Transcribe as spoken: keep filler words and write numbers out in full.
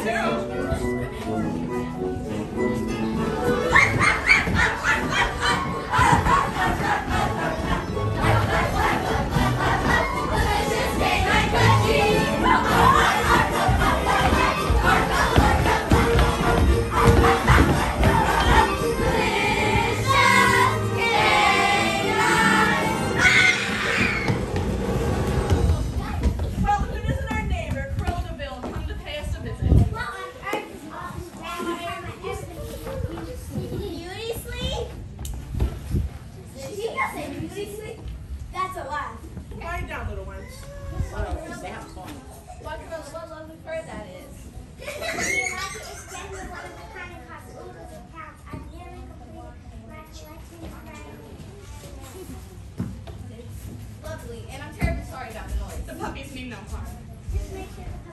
That's a laugh. Quiet down, little ones. What else is that fun? What what lovely bird that is. The Iraqi is genuinely one of the kind of costs oodles of pounds. I've nearly completed my collection already. It's lovely, and I'm terribly sorry about the noise. The puppies mean no harm. Just make sure